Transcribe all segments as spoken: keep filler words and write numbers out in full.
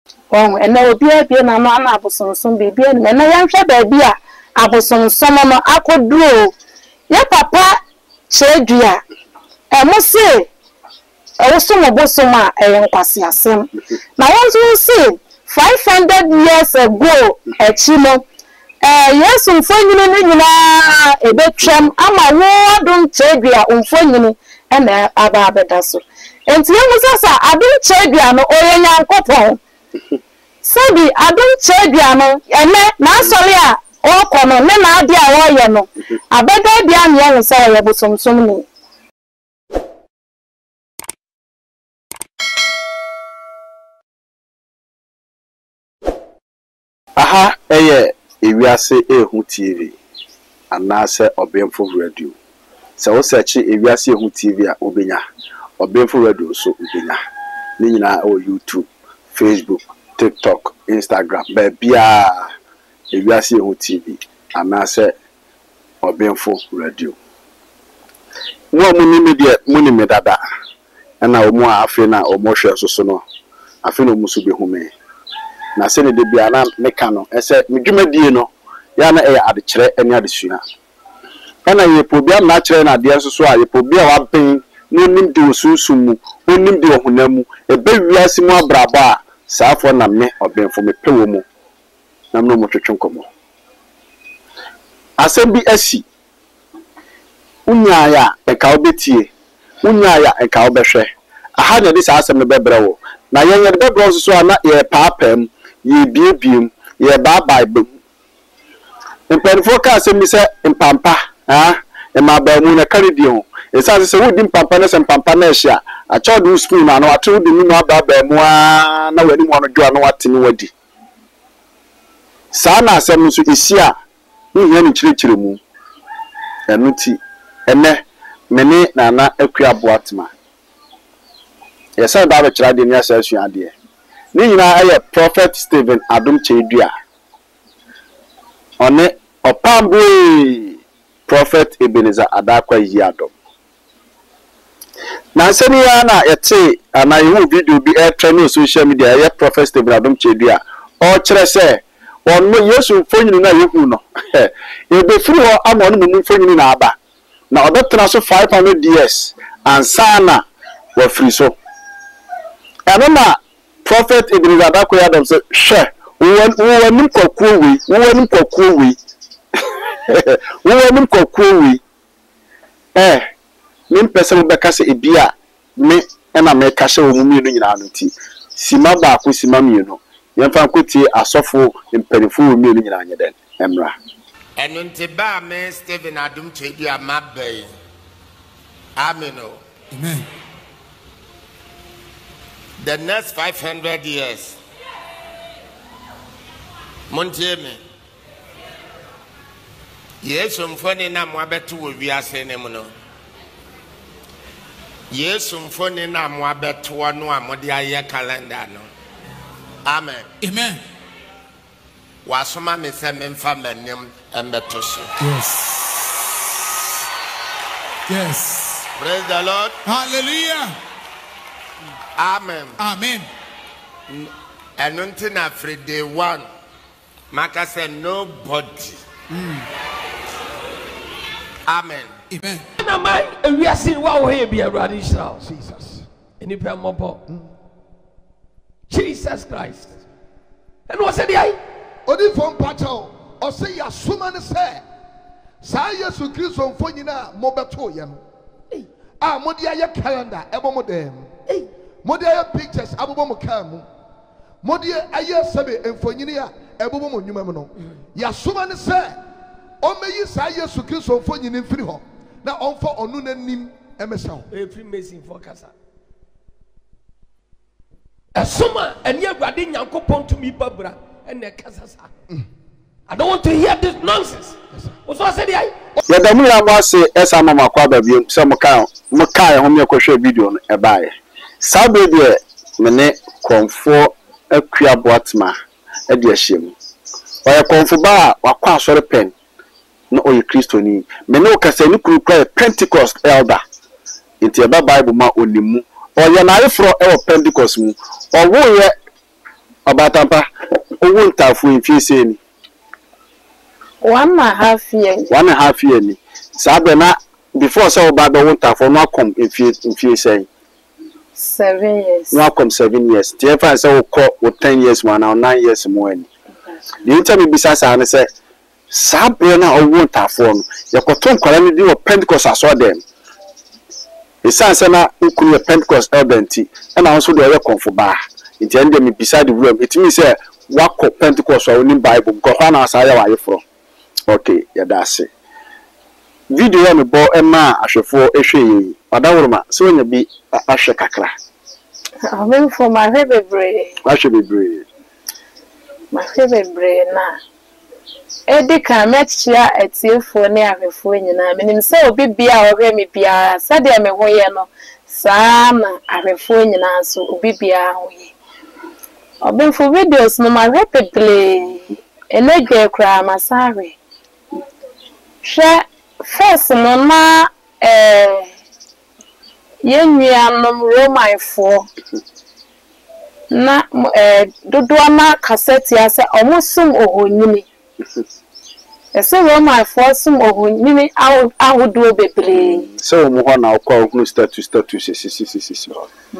Oh, and there will be a beer and an apple soon be beer, and I am sure there be a apple some summer I could do. Ya papa, Chedria, I must say, I was some of Bosoma and Quasiasem. Now, once you see, five hundred years ago, a chimo, eh, yes, um, for you, a bit tram, I'm a war, don't Chedria, um, for you, and a ababedaso. And to you, I don't Chedria, no, or young couple. Sabi, I don't Chedria, and now, sorry. Oh, come on, then I dear no. I better be a young say about some summoning. Aha, eh, if we are say a who T V, and now say or Benful radio. So, search if we are say who T V at Obina, or Benful radio, so Ubina. Nina or YouTube, Facebook, TikTok, Instagram, baby. If you are seeing T V, and I say, or Benful radio. One money money made that, and now more afina or more shares or so. I feel almost to be home. Now, send it to be an mechano. I said, Mijima Dino, Yana at the chair and other sooner. And I put be a natural and ideas so I put be a pain, no name to Susumu, no name to Hunemu, a baby Yassimo Braba, Safon and me or Benful me Pewomo. Na no moto twonkomo asem bi asi unya ya e ka obetie unya ya e ka obehwe aha na dis asem ne bebre wo na yen ye bebre so so na ye paapam ye biebiem ye baba ibe imperfo ka asem bi se impampa ha e ma ba mu na karedi ho e sa se wo di impampa na se impampa na ehia a chodu spoon na no atu di mu aba ba mu a na wani mu no dwa no watini wadi Sana asem so isia ni ye ni chirechire mu enuti ene mene na na akua boatma yesa da be chira de ni asasu ade ni nyina aye Prophet Stephen Adom Chedua one opambo Prophet Ebenezer Adakwa yi Adom na seni ya na yete ana yu video bi e trend social media ye Prophet Stephen Adom Chedua o kire se on no Yesu mfonyini na yehu no e be free ho amon no mfonyini na aba na obetra so five hundred years ansana wa free so anoma Prophet Ebenezer Adakwa Adom say she won won kwakuo wi won kwakuo wi won kwakuo wi eh nim person be ka se ebia me na me ka she wo mu mi no nyina no ti sima ba ko sima mi no yemfa kwoti asofo mpanifo wo mi no nyina anye den emra enunti ba me Stephen Adom Chedua mabai ameno amen the next five hundred years montieme Yesu mfoni na mwabetu wo wiase ne mu no Yesu mfoni na mwabetu no amode aye calendar no amen amen wasoma me se me mfa manim embeto so yes yes praise the Lord hallelujah amen amen enunti na Friday one maka say nobody mm. amen amen na mai ewiase wa wo he bia Awurade Israel Jesus eni pe mobo Jesus Christ and what said I odi fon pacho o say ya suma ne say sa Yesu Kristo mfo nyina mo beto ye no ah modi aye calendar ebo mo dem modi aye pictures abobo mo kan mu modi aye sabe mfo nyina ya ebo mo nyuma mu no ya suma ne say o meyi sa Yesu Kristo mfo nyina mfiri ho na onfo onu nanim emesaw every mesin for kasa esoma eni Awurade Nyankopon to me babra ene kasa sa I don't want to hear this nonsense. What's what said I? Ya da mu ya mo se esa mama kwa ba bi se mo kan mo kan ho me kwhwe video no e baaye sa be de me ne konfo akua boatma e de ahyem o ya konfo ba wakwa asore pen no oyi Kristo ni me ne o kasa ni kuru kura Pentecost elder inti e ba Bible ma onimu o ya na refro e o Pentecost mu o wo ye Obatampa, owo ntafo mfie ni. One and a half year. One and a half year ni. Sabe na before say oba be wo ntafo no akom mfie mfie say. Seven years. No akom seven years. Tie fa say wo ko wo ten years one now nine years more ni. The interview bisa sa na say sabe na owo ntafo no yakoto nkwara ni di wo Pentecost aso dem. Esan say na nkunu Pentecost elbenti e na nso de ye konfo ba. Nti ende me beside the room it means say wako Pentecost wa oni Bible because na asa ya wa yefro. Okay, ya dase. Video ya me bo ema ahwefo ehwe yi. Adawuruma so onya bi ahwe kakra. Amen for my favorite. Ahwe bebre. My favorite na. Edi ka metchia etiefo ne ahwefo nyina menim se obi bia ohwe me bia sade me hoye no saa na ahwefo nyina so obi bia hoye. Oben for videos no my rapidly enegwe kra masare. She first no na eh yenwia no Roman four na eh dodo na cassette ya se omosum ohonyini. Ese Roman four sum ohonyini awodo bebre. So mo ho na okwa ohunu status status sisi sisi.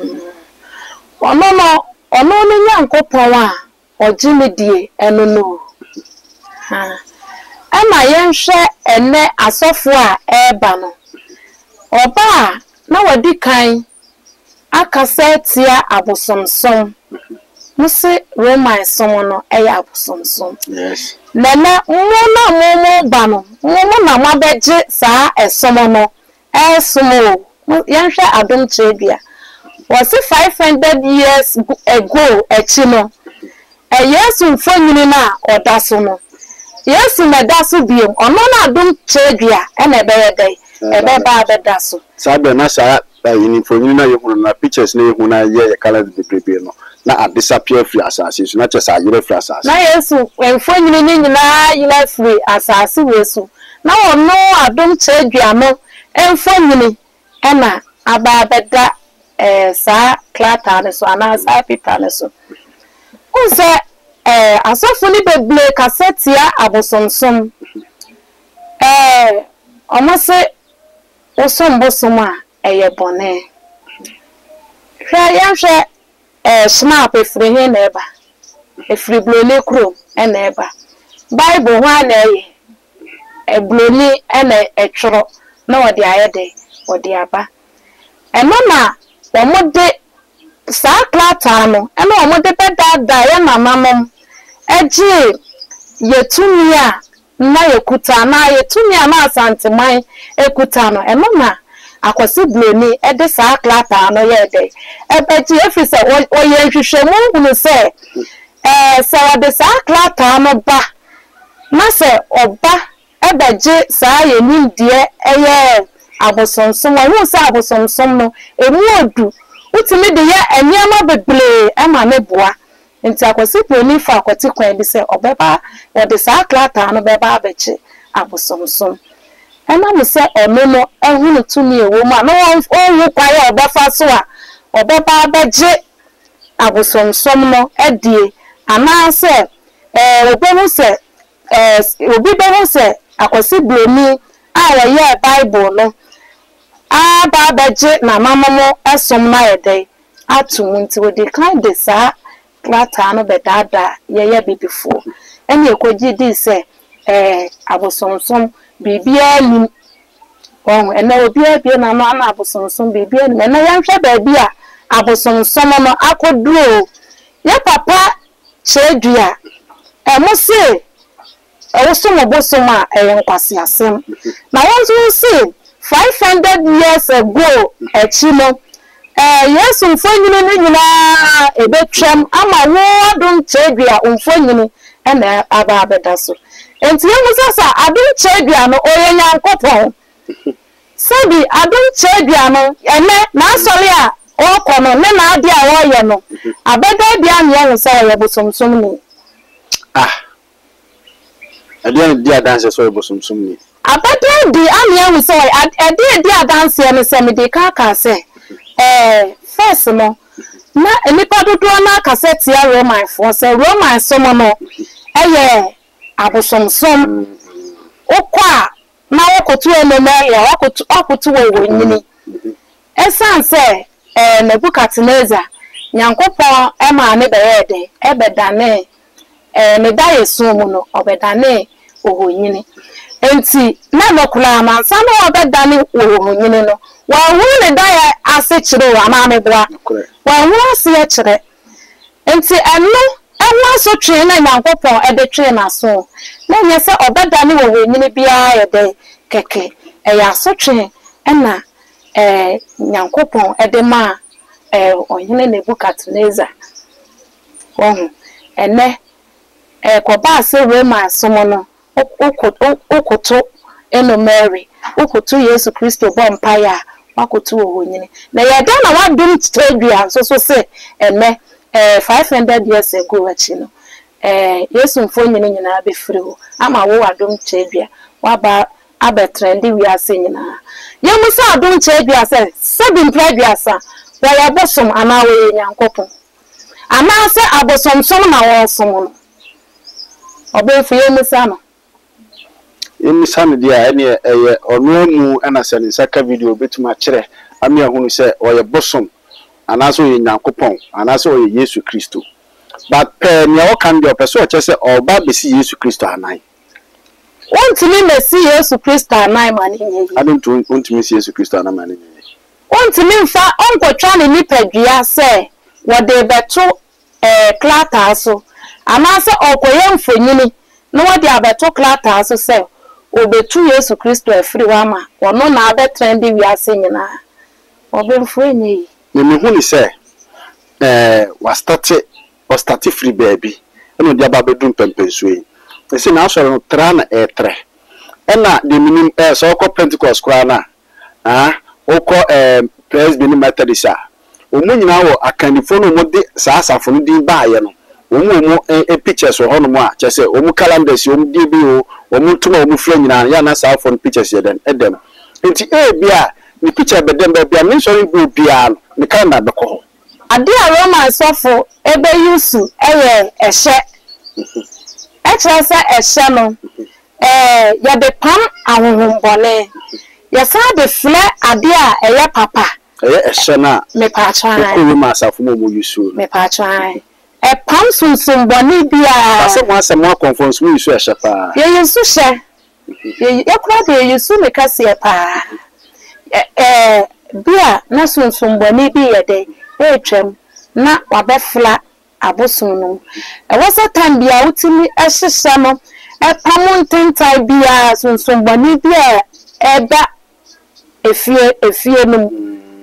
Ono no ono ni nyankopon a ogimedie eno no. Ha. Ama yenhwe ene asofo a eba no. Oba na wadi kan akasetia abosomsom. Musi Roman som no eya abosomsom. Yes. Nana mona momo ba no. Momo na mabeje saa esom no. Esomo. Yenhwe adom chebia. Was it five hundred years ago a chino? A yes in Fanyina or Dasono. Yes, in a Dasu beam, or none adum chedia, and a bear day, a bear dasu. Sabe na sa in Fanyina you na pictures ne when I hear a color the prepare no. Na disappear free assassins, not just a year free assassin. Na yes, when Fanyina you left free assassin wesu. Now no adum chedia no, and Fanyini, Emma, ababeda. Eh sa klata ne so ana sa pita ne so unse eh asofo ni beble cassette ya abosomsom eh omase osombosom a eye bone hwa ya hwe eh snap efre he na eba efre blole kro e na eba bible ho ana eye e blole e na etworo na wode ayede wode aba eno na omode sa klata no ena omode bedada ya mamamom eji yetumi a na yekuta na yetumi a na asanteman ekuta no eno na akwasi bloni ede sa klata no ye de ebeji efise oye hwehwemu hunu se eh sa wade sa klata no ba na se oba ebeji sa ye nimdie eye abosomsom wo sa abosomsom no emu odu utimi de ya eniama beble ema meboa nti akwasi ploni fa akwati kwan bi se obeba wo de sa klata no beba abechi abosomsom ena mo se ono no ehunu tumi ewo ma no owu kwa ya obefa so a obeba abeje abosomsom no edie ana se eh obehu se eh obi behu se akwasi ploni a wo ye Bible no aba baje na mamomo esom na yede atum nti we dey kind de sa klata no bedada ye ye bibifo eni ekogi di se eh abosomsom bibia ni on ena obi abie na no ana abosomsom bibia ni na yanhwe ba bia abosomsom no akoduro ye papa chedua e mo se e wo so mo bosom a e nkwase asem na wonso se five hundred years ago a chino eh yes umfonyini ni nyina ebetwam ama wo adum chedua umfonyini ena aba abedaso enti yemusasa adum chedua no oye nyankopon sabi adum chedua no ene na asori a okono ne na ade a wo ye no abeda bia ne ye nsa ye bosomsom ni ah ade di adanse so ye bosomsom ni abeda di amia we say ade di adanse no se me de ka ka se eh first no na enipa dodo na cassette ya Roman for say Roman somo no eye abosomsom okwa na wokotu enomere wokotu wokotu wo nyini esan say eh Nebukadnezar nyankopon e ma ne beyede e bedane eh ne daye somo no obedane ohonyini enti na nokula mansa no obedane ohonyini no wa hu ne daye ase kire wa ma me boa wa hu ase kire enti eno eno so twe na nyankopon e de twe na so na nye se obedane ohonyini bia ye de keke e ya so twe na eh nyankopon e de ma eh ohene Nebukadnezar ohun ene eh ko ba se Roma somo no okoto eno Mary okoto Yesu Kristo bompaya wakoto ohonyini na ye da na wadum tredua so so se ene eh five hundred years ago achi no eh Yesu mfonyini nyina be free ho ama wo wadum tredua waba abetrendi wi ase nyina ye musa adum tredua se seven tredua sa wa ya bosom ana we nyankopon ana se abosomsom na wo som no obefu ye musa no emi sane dia ene eye onu mu ana se ne saka video betuma kire ami ahunu se oye bosom ana so ye nyankopon ana so ye Yesu Kristo but eh ne o kan de opeso o chese oba besi Yesu Kristo anan wontimi mesi Yesu Kristo anan mani nyi adonto wontimi si Yesu Kristo anan mani nyi wontimi mfa onkotwa ne nipadua se wode beto eh klata so ana se okoye mfonyini no wode abeto klata so se obetu Yesu Kristo afiri wama ono na abe trendi wi ase nyina obemfo enyi ne me hu ni se eh wa start o start free baby eno dia ba bedum pempenso yi ese na asoro no tra na e tre ena de minim eh so ko Pentecost kra na ah oko eh Presbyterian Methodist a omu nyina wo akanifo no mo de sa asafo no din baaye no omu omu e pictures ho no mo a chese omu calendars omu di bi o omu tuma omu fla nyina ya na sa phone pictures ye den edem enti e bia ni picture bedem be bia me sorry go bia no me calendar be ko ho ade a Roman sofo ebe yusu eye ehye eche se ehye no eh ya de pam ahohombone ya sa de fla ade a eye papa eye ehye na me pa twan ko wi ma asafo mo mo yusu me pa twan e pam sunsun boni bia ase mo ase mo conference mo yusu ehye pa ye yusu she ye ekura de yusu me kase e pa eh bia na sunsun boni bi ye de e twem na wabefla abosun no e wasa time bia utimi ehyehyɛ no e pam ntentai bia sunsun boni bia e da efie efie no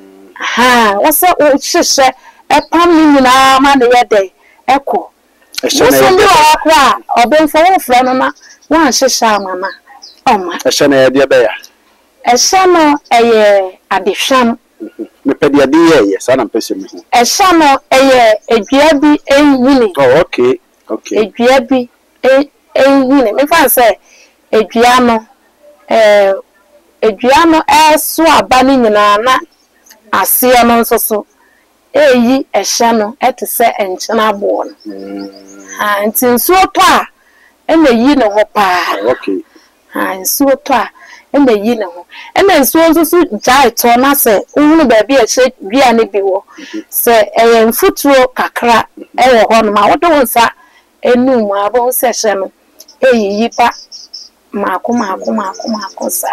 ha wasa o hyehyɛ e pam ni nyina ma ne ye de eko ehye na ye akwa obenfo wo fra no na wan hyehyɛ amana oma ehye na ye de be ya ehye no eye adehwam me pedi ade ye ye sa na pese me ho ehye no eye edua bi enhini oh okay okay edua bi enhini me fa se edua no eh edua no eso aba ni nyina na ase no nso so eyi ehye no etese enchena bo no ha ntinsuo to a ena yi ne ho pa okay ha nsuo to a ena yi ne ho ena nsuo nso so jai to na se uhunu ba bi ehye bia ne bi wo se eye mfutuo kakra ewo ho no ma wodo nsa enum abo se hye no eyi yi pa maako maako maako maako sa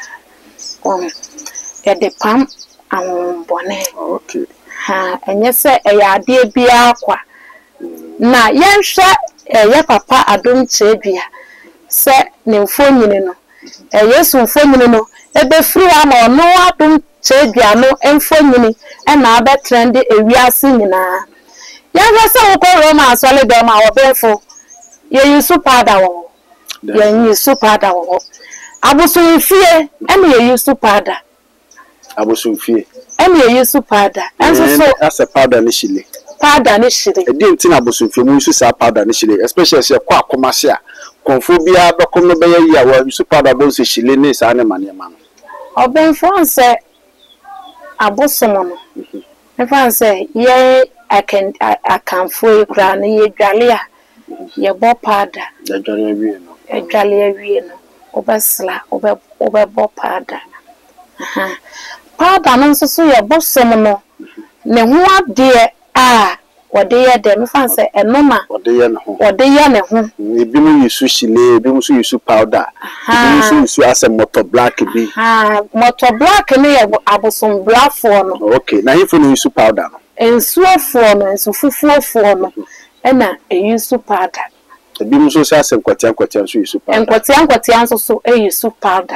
on e de pam awon bone okay ha enye se eya ade bia kwa na yenhwe eye papa adom chedua se ne mfonyini no e Yesu mfonyini no ebe free ama ono adom chedua no mfonyini e na abe trend ewiase nyina yenhwe se wo ko Roma asole dem a obefo ye yusu pada wo ye yusu pada wo abosun fie e na ye yusu pada abosun fie emi ye yusu pada enso so asa powder ni shile powder ni shile e dey ntina abosun fie mu yusu sa powder ni shile especially se kwa akomase a konfo bia be kom no be yi a wa yusu powder bo se shile ni sa ne mane ma no oben fonse abosun no If I say, yeah, I can, I can fool crown, ye dralia, ye bopada, The Johnny Vino. a dralia vino, obasla, over, over bopada. Aha. Powder, no, so your boss, some no. Ne what dear, ah, what dear, them fancy, and no ma, What they know. what they are, no. Bimu use sushi, bimu su use powder. Bimu use as a motor black be. Ah, motor black, and they have some black for no. Okay, now if you use powder. And so for no, and so full for no. And a use powder. The bimu so says and quatian quatian su use powder. And quatian quatian so a use powder.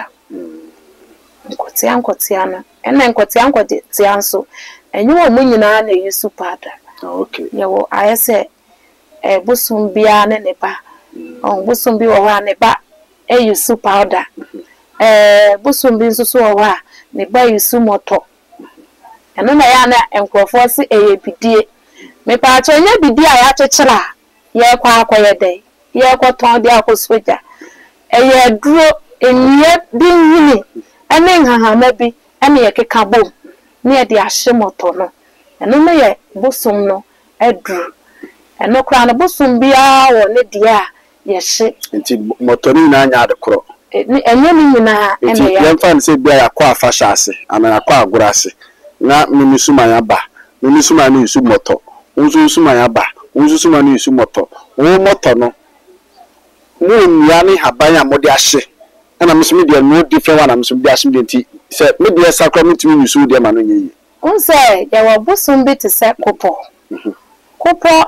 Quatian quatiana, and then quatian quatian so. And you are winning on a use powder. Okay. Yo, I say, a bosom bian and a bar. On bosom be or one a bar, a use powder. A bosom being so a nearby you sumoto. And then I am force a B D. Me part when you be dear at a chela. Ye qua quiet day. Ye qua ton the apple sweater. A year drew in yet being winning. And then her maybe, and me a cabo. Near the Ashimoto, and no may bosom no, a drew, and no crown a bosom be our dear, yes, she, Until Motorina had a crow. and Yamina, and Young a fan said, Bear a qua fashasi, and an aqua grassy. Not Mimisumayaba, Mimisuma new sumoto, Uzusumayaba, Uzusuma new sumoto, O motono. Moon Yanni Habaya Modiashi, and I'm medium no different one. I'm some dashing tea. Said, maybe a sacrament to you, so dear man. on say, there were bosom bit to set couple. Couple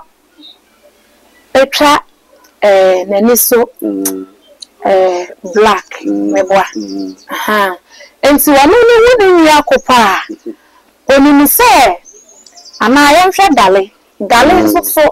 a trap, a naniso, a black, maybe. Aha. And so I'm only wooden Yakopa. Only me say, and I am sure Dally. Dally so so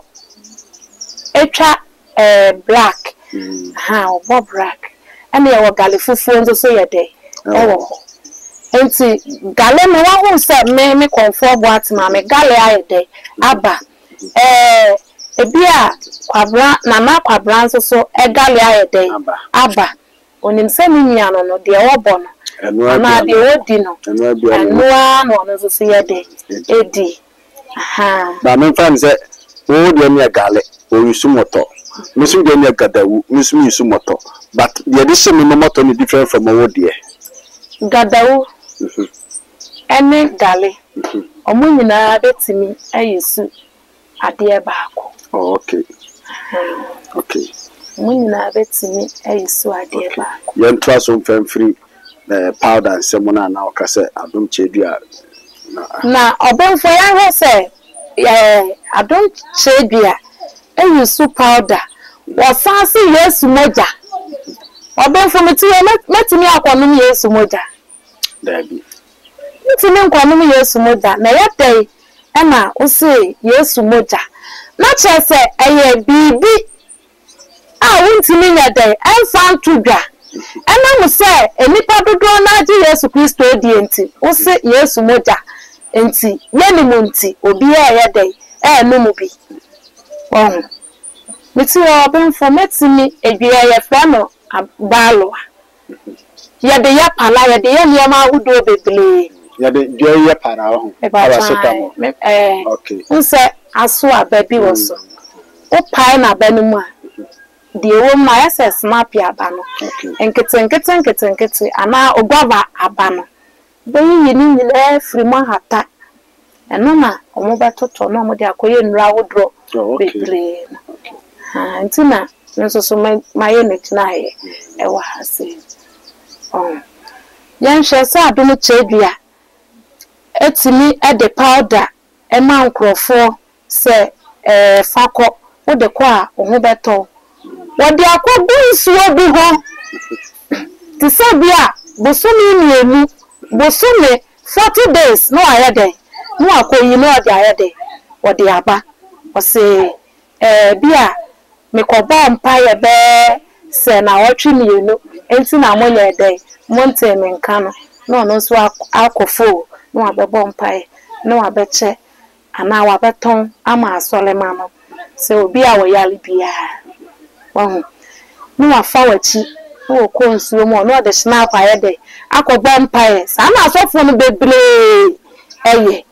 a trap, a black. How Bob Rack. And there were Galifufu and to say a day. Oh, and see, Galen, who said, may me conform what mammy Galley day. Abba, eh, a beer, quabra, Nana quabrans so a Galley day. Abba, on him sending me on the old and now the old dinner, and no one to see a day. Eddie, aha. But my friend said, oh, dear me a galley, or you sumoto. Miss Udemia Gadawu, Miss Misumoto, but the addition of Momoto is different from our dear. Gadawu, and Galley, or Munina, that's me, I used to a dear barco. Okay. Okay. Munina, that's me, I used to a dear barco. Young trust on fame free powder and someone now, Cassette, I don't change you. Now, about for young, say, yeah, I don't change you. And you so powder. Was fancy yes, moja. Or then for me to let me up on me yes, moja. There be. It's an inquire yes, moja. Now, that day, Emma will say yes, moja. Not just say, a baby. I went to me that day. I found sugar. And I will say, a nipper do not yes, Christo D N T. Or say yes, moja. And see, many munti, or be a day, and no movie. Oh, Mister Robin for me a dear family, a balloa. Yet the yapala, the yama who do be believe. Yeah, the joy yapana. Okay. Who said, I saw a baby was so. Oh, pine a benuma. The old my assess snappy a banner. And kitten, kitten, kitten, kitten, and now Ogava a banner. Then you need the free man hat. And no ma, or mobile to no more, they are going round draw. Okay. And Tina, so my my unit night, I was saying. Oh, young shall say, I don't change ya. It's me at the powder, a man crow for, say, a faco, or the qua, or mobile. What they are called boys will be home. To say, Bia, Bosumi, me, Bosumi, forty days, no other day. No, I call you know the other day. What they are back. Or say, eh, Bia, make a bomb pie a bear, say, now watching you know, and soon I'm only a day, Montem and Cano, no, no, so alcohol, no, a bomb pie, no, I bet che, and now I bet tongue, I'm a solemano, so be our yally beer. Well, no, I forward cheap, no, cones, no more, no, the snap I had day, I could bomb pies, I'm not so funny, baby, eh,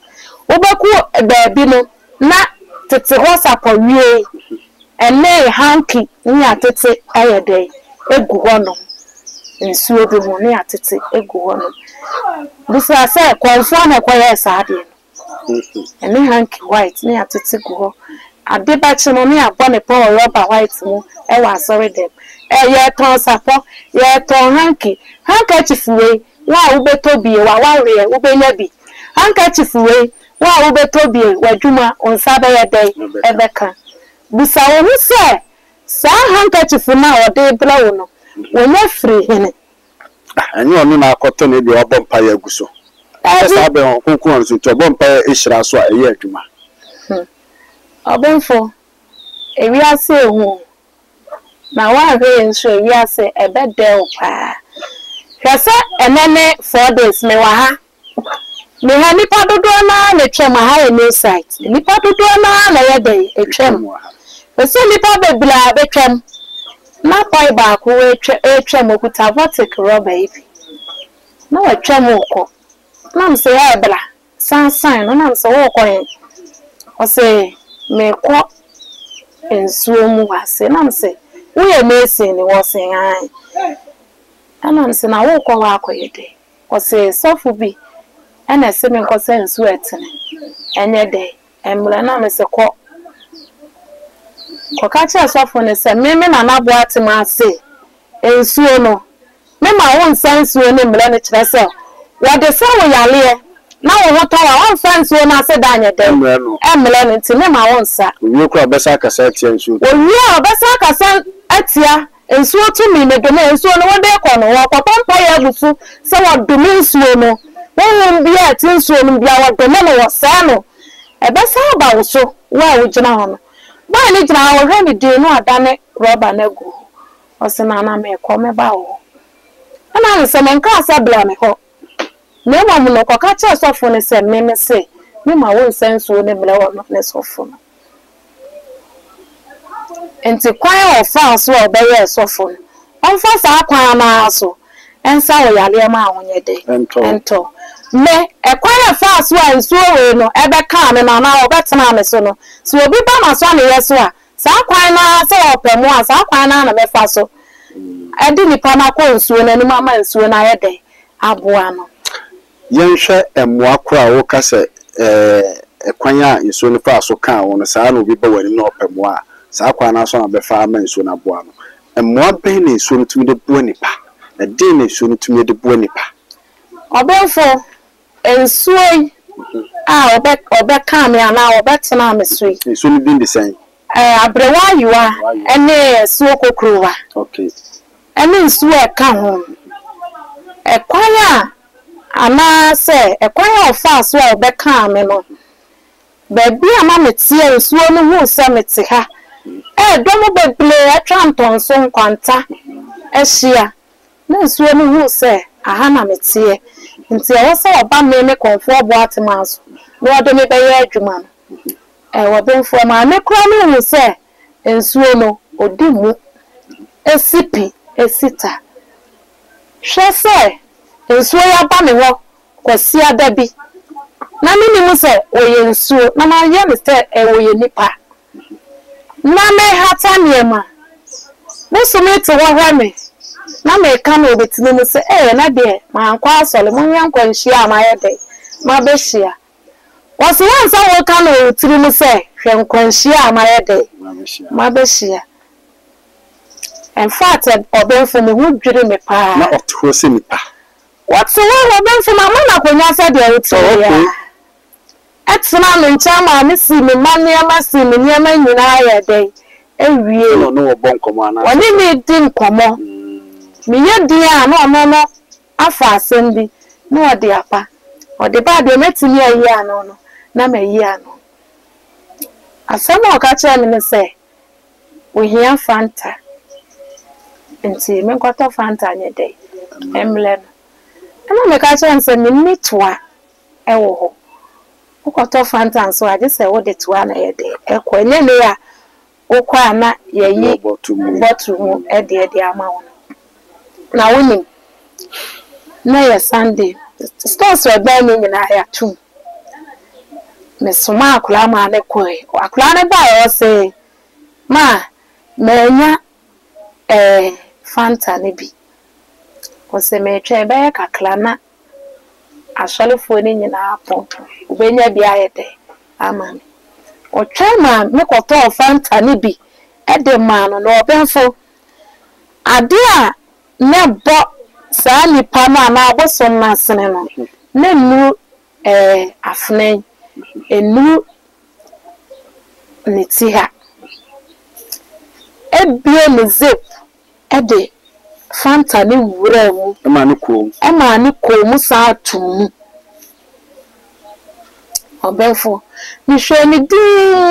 Ubeku baby no na tete WhatsApp wie ene hanky ni atete ayede egu hono nsuo bi mu ni atete egu hono bisa say konfo na kwaye saade ene hanky white ni atete gu ho ade ba chi no ni abone po rubber white mu e wa sorry dem e ye ton sapo ye ton hanky handkerchief we wa ubeto bi wa wa re ubenya bi handkerchief we wa ubeto bi wadwuma onsabe ye dai ebeka bisa wo se sa handkerchief na ode bla wo no wonya free hene anyi onu na akoto ne bi obompa ya guso esa be on konkon so to obompa ehira so a eye adwuma obonfo ewi ase ehu na wa hwe nso ewi ase ebede o pa hwese enene four days me wa ha me ha nipa dodo na na twem ha e no site nipa dodo na na ye dey etwem wese nipa bebla betwem na boy ba ko etwem okuta votic rubber ibi na wa twem okọ na mse ya bla san san na mse wo okọ yen o se me ko ensuo mu wase na mse wo ye mesi ni wo se an ana mse na wo okọ wa akoyede o se sofu bi ana se me ko se ensuo etene enye de emre na mse ko ko ka che sofu ne se me me na na bo atima ase ensuo no me ma won sansuo ne mre ne kire se wo de se wo yale na wo hoto wa won sansuo na se danye de emre no ti me ma won sa wo kura besa kasa atia ensuo wo wi besa kasa atia ensuo tu mi me de na ensuo no wo de ko no wo kotompa ya busu se wo dumi ensuo no won bi ati ensuo no bia wo de na wo sa no e besa ba wo so wa wo gina ho no ba ni gina wo hwe ni de no adane rubber na gu o se na na me ko me ba wo ana se men ka sa bla me ho ne ma mu no ko ka che sofo ne se me me se me ma won senso ne bla wo no ne sofo no enti kwan o fa so o be ye sofo no on fa sa kwan na so ensa wo yale ma ahonye de ento me e kwan fa so a nsuo we no e be ka me na na o betena me so no so obi ba ma so na yeso a sa kwan na se o pemu a sa kwan na na me fa so edi nipa na ko nsuo na ni mama nsuo na ye de aboa no yenhwe emwa kora wo kase eh ekwan a nsuo no fa so kan wo no saa na obi ba wani na opemu a saa kwan na so na be fa ma nsuo na aboa no emwa be na nsuo no tumi de bo nipa na de na nsuo no tumi de bo nipa obenfo ensuo a obe obe kan me ana obe tena me so nsuo no din de sen eh abrewa yiwa ene suo kokrowa okay ene nsuo e ka ho ekwan a ana se ekwan a ofa so a obe kan me no baby ama metie nsuo no hu se mete ha eh domo beble atwa ntonso nkwanta ehia na nsuo no hu se aha na metie nti e wo se oba me me konfo obo atemaso no odo me be ye adwuma no eh wo benfo ma me kra no hu se nsuo no odi mu esipi esita hwe se nsuo ya ba me ho kwasi adabi na mini mu se oye nsuo na ma ye me se e oye nipa na me hata niema musu me to wo hwa me na me ka no betini mu se eh na de ma ankwa asole mu nya nkwa nhia ma ye de ma be hia wose wan sa wo ka no tiri mu se hwe nkwa nhia ma ye de ma be hia in fact obenfo me hu dwire me pa na oto se nipa what's wrong obenfo ma na kwanya sa de o tiri ya etina me ncha ma me si me mania ma si me niama nyina ya de ewie no no bon komo ana woni me di nkomo me ye di a no no no afa asembi no odi apa odi ba de metini ayi ano no na me yi ano asema o ka che me se ohia fanta enti me kwato fanta nye de emle no ana me ka che nse me mitwa ewo ho ukoto fanta so ade se wo de toa na ye de ekwa nye ne ya ukwa na ye yi botu mu e de de ama wo na woni na ye Sunday stores we ba ni nyina ya tu me soma akula ma ne koi akula ne ba yo say ma menya eh Fanta ne bi o se me twa be kakla na asholefo ni nyina apon ubenya bi ayede ama o twa ma me koto Fanta ne bi e de ma no no obenfo ade a ne bo saa nipa no na aboso na sene no na nu eh afnen enu nitiha ebie ne zip ede Fanta ni wura mu ema ni ko ema ni ko mu sa tum obenfo ni hwe ni di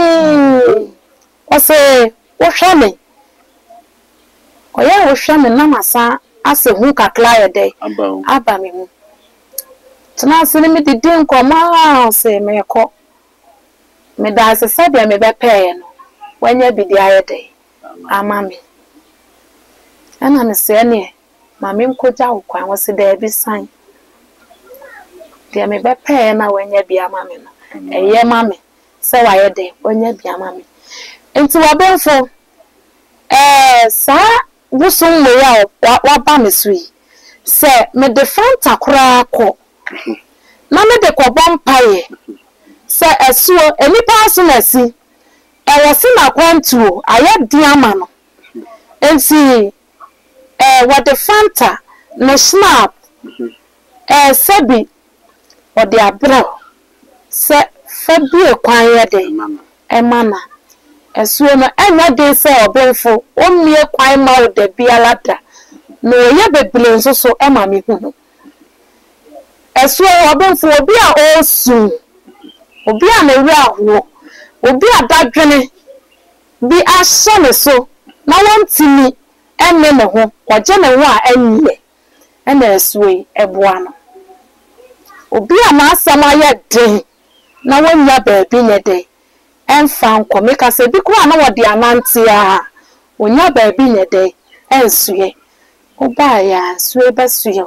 o se o hwe me oya o hwe me na masa ase hu kakla ye dey aba me mu tena se ni me di din ko ma se me ko me da se se bia me be pay no wanya bi di aye dey ama me ana me se ne ma me nkoja ukwan wo se da bi san dia me be pay na wanya bi ama me no eye ma me se wa ye dey wanya bi ama me enti wa benfo eh sa busum we ya wa ba me sui se me de Fanta kura ko na me de ko bompaye se esuo enipa aso na si e wose na kwantuo aye diama no enti eh what the Fanta no snap eh sebi o de abro se fabi ekwan ye de e mana esuo no enya de se obenfo o mie kwan ma o de bialada no ye beble nso so e ma me hu esuo obenfo obi a osu obi a na wi aho obi a dadwene bi aso ne so na wontimi enne ne ho oje ne ho a enye ena esuo eboa no obi a na asama ye de na wonya baabi ne de enfa nko meka se bi ko na wode anante a onya baabi ne de ensuye oba ya suye basuye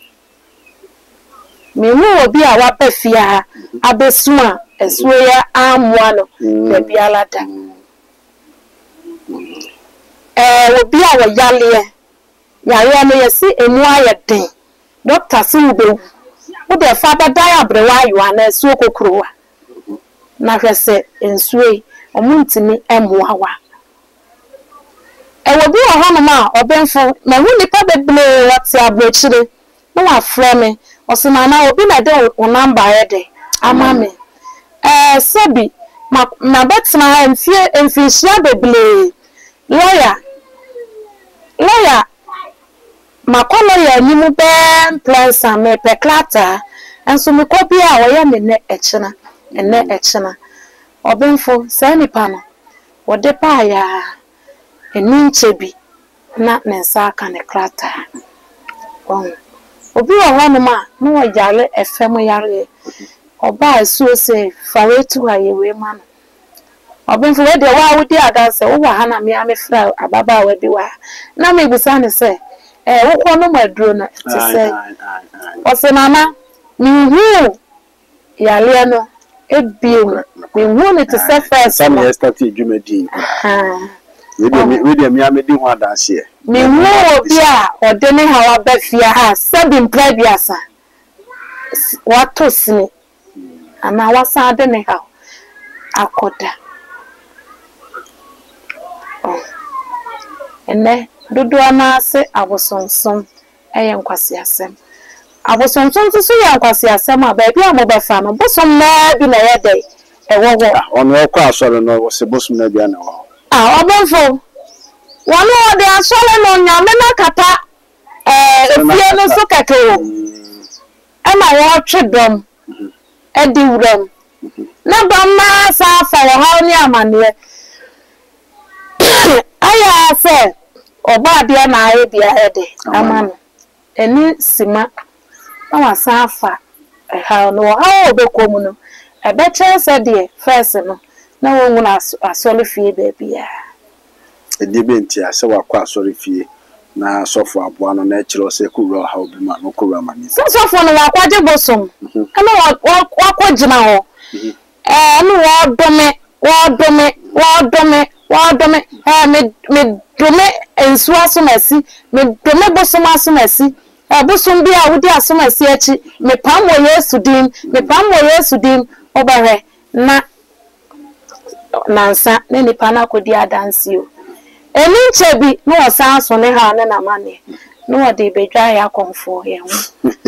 me mu obi a wa pafia abesu a esuye ya amwa no de bialada eh obi a wo yale yare no yesi emu ayeden doctor si ubewu wo de fa badai abrewa ayo ana esuo kokrowa na hwese ensuye omuntimi emwawa e wo bi wo hono ma obenfo na hu nipa beble wati abrochire no wa frɛ me osima na obi na de o number yede ama me eh sabi ma na betina enfie enfisia beble lawyer lawyer makono ya nimu ben plansa me peklata enso me ko bi a wo ye me ne echina ene echina obenfo sa nipa no wo de pa ya eni nchebi na nensa aka ne krata on obi wo hono ma no wo yare efem yare oba esuo se fawetu ayewe ma no obenfo we de wa wudi adanse wo wa hana me amefra ababa wa bi wa na me busa ne se eh wo ko no maduro na ti se o se mama mi hu yare no ebiem me hu ne ti se first some yesterday jumedi ah we dey we dey me amedi ho adanse me hu obi a ode ne hawa ba fia ha sebi mprabiasa wato sini ana wasa ade ne ha akoda oh ene dodo na ase abosonsom eye nkwase asem abosonsom so ya nkwase asem a ba bia mo ba fa no bosom na bi na yede e wo wo ono okọ asọrọ no wo se bosom na bia na wo ah obonfo wonu ode asọrọ no nyame na kata eh efie no so kakeo e ma wo twedom e di wuram na ba ma sa fa wo ha ni amane aya se oba bia na aye bia ede amano eni sima na wasa afa e ha no ha obekomu no e be chese de first no na wonwu na asole fie be bia e de benti ase wakọ asọrọ fie na sofo aboa no na ekiro se kuwura ha obi ma no kuwura ma ni sofo no wakwaje bosom ana wakọ gina ho eh no wo dome wo dome wo dome wo dome eh me me dome ensu asomasi me dome bosom asomasi eh bosom bi a wodi asomasi achi me pam wo Yesu dim me pam wo Yesu dim obere na nansa ne nipa na kodi adansi o eni nchebi no osan so ne ha ne na mane no odi bedwa ya konfo ye ho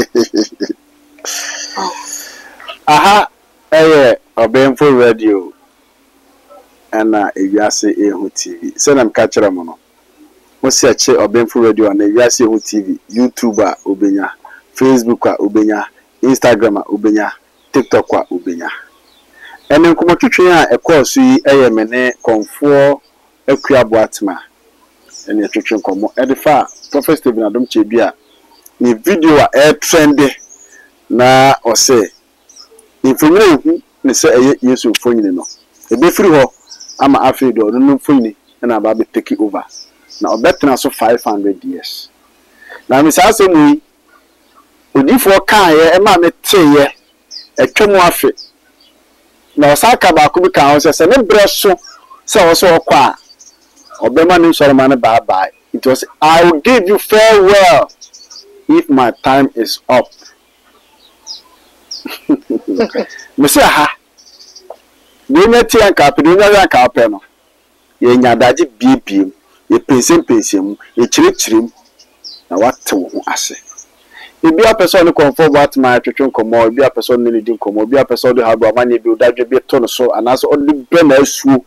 aha eh Obemfo radio ana ewiase ehu T V senam ka kire mo no mo se ache Obemfo radio ana ewiase ehu T V YouTube a obenya Facebook a obenya Instagram a obenya TikTok a obenya ene nkomo twetwe a ekọọso yi eye mene konfo akua boatma ene twetwe nkomo edifa Prophet Stephen Adom Chebia ni video a e trend na ose infomire hu ne se eye Yesu fonyine no ebe firi ho ama afi do no fonyine na ba be take over na obetena so five hundred years na mi sa se mu odifo kan ye e ma me teye etwemu afi na osaka ba ko bi kan ho se ne breso se wo so kwa obema ni soro man bye bye. It was, I will give you farewell if my time is up. Monsieur ha. Do you not think I do not like no? Ye nyadaji bibim, ye pensem pensem, ye chiri chirim. Na what to ase. If be a person conform what my twetwe komo, be a person leading komo, be a person do have money be dadwe be ton so and as only be na su.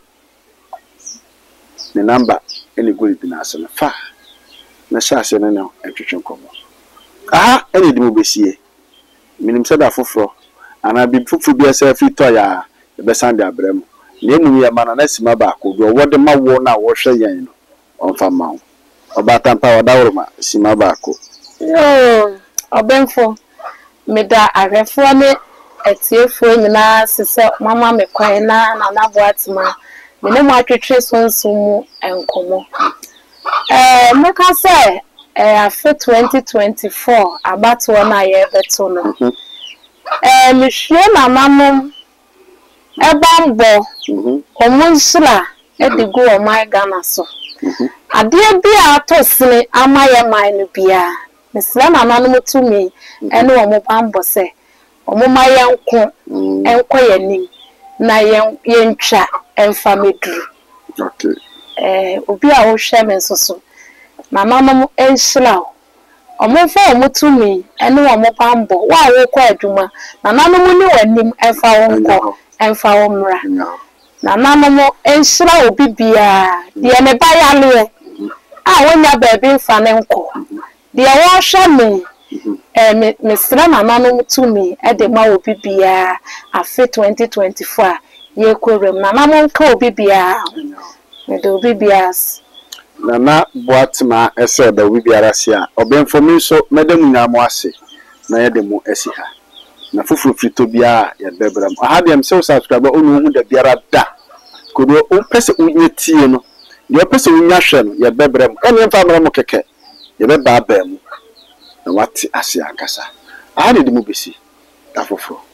The number any good in us and far. Na shase na na atwetwe komo. Aha, any dimo besie. Minim said afofro. Ana bi fufu bi asa fi to ya e be sande abrem. Na emu ya mana na sima ba ko do wo de ma wo na wo hwe yan no. Onfa ma wo. Obata mpa wadawroma sima ba ko. Yo, Obemfo. Me da arefo ne etiefo nyina sese mama me kwan na na na boatma. Me ne mo atwetwe sonsumu enkomo. Eh meka say eh afi twenty twenty-four abato na ye beto no. Eh me hwe na mamom e bambo. Mhm. Omunsula e de go o my Ghana so. Mhm. Ade bia atosene amaye man no bia. Mesra na nanu tumi ene o mo bambo se. O mo mayenko enko yanim na yen yentwa emfa meduru. Okay. Eh obi a wo hwe me nsoso. Na mamam enhira o. O mo fa o mo tumi ene o mo bambo wa wo kwa adwuma. Na nanu mu ni wanim emfa wo nko emfa wo mra. Na mamam enhira obi bia de me ba yale a wonya ba bi mfa ne nko. De wo hwe me eh me mesra na nanu tumi e de ma obi bia afi twenty twenty-four ye kwere na mamam ka obi bia me do obi bias na na boatma ese da obi biara sia Obemfo mi so medam nyamo ase na ye de mu esi ha na fufu frito bia ye bebram ha dem se subscribe onu hu da biara da kodo o pese unye tie no ye pese unya hwe no ye bebram ene mfa mra mo keke ye be ba ba mu na wati ase akasa ha de mu besi da foforo